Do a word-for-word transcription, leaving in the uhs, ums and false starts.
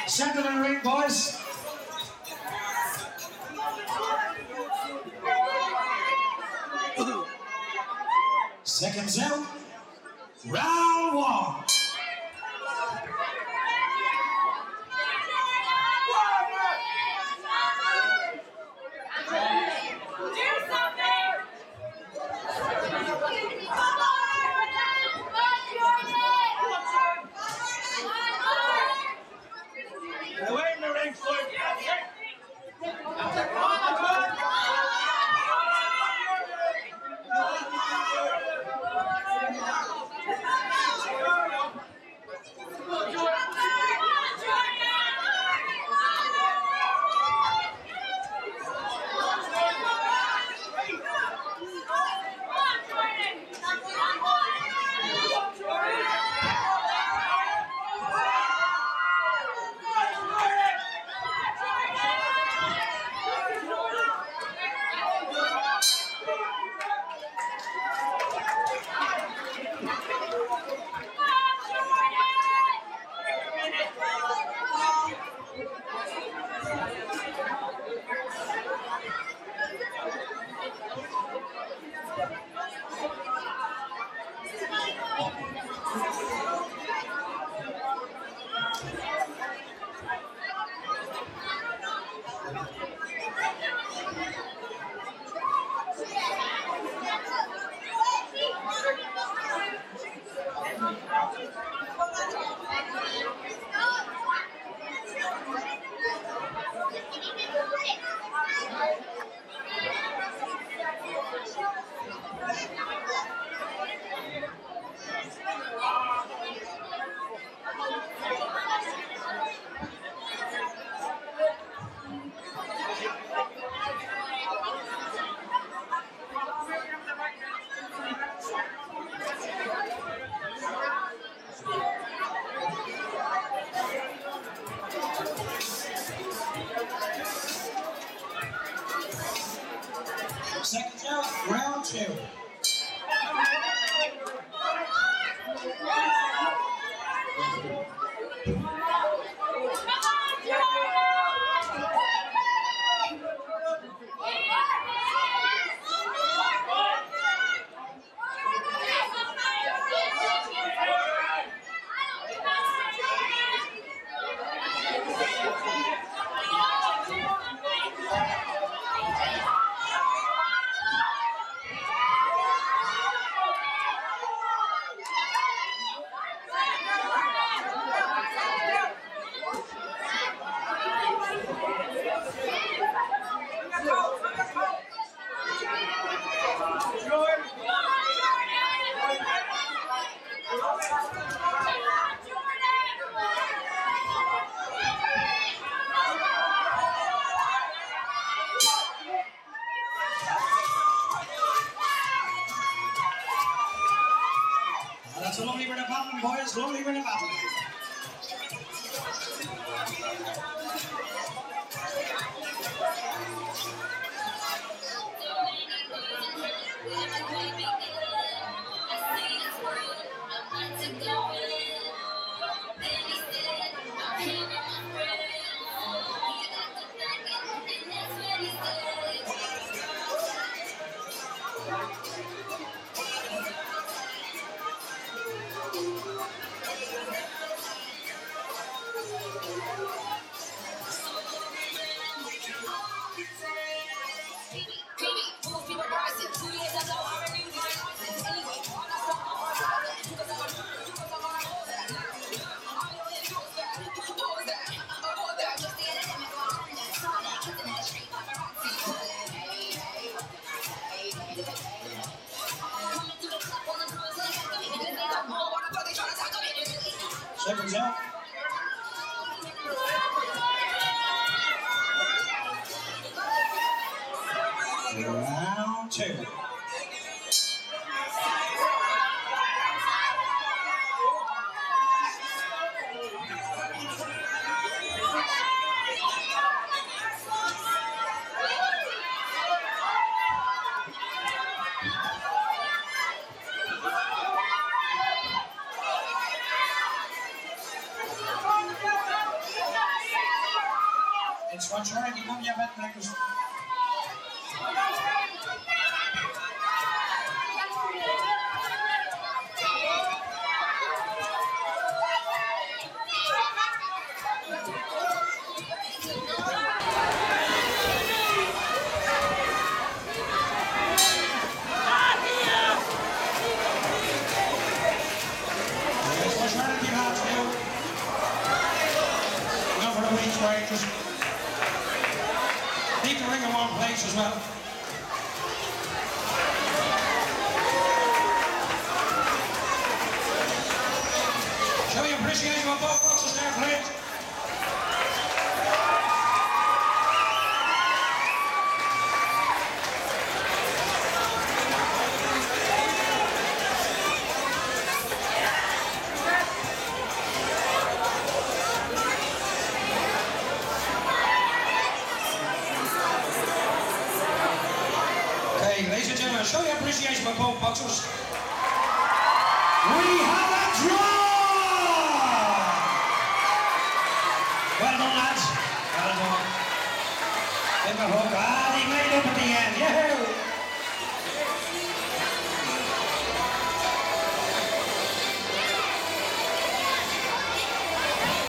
Second in the ring, boys. Seconds out. Round one. Seconds out, round two. That's a lovely bit of battling, boys. Lovely bit of battling. Seconds out. Round two. It's what's right, you come, you have breakfast. Just keep the ring in one place as well. Show your appreciation of both boxes there, please. Ladies and gentlemen, show your appreciation for both boxers. We have a draw! Well done, lads. Well done. Big hook. Ah, he made up at the end. Yahoo!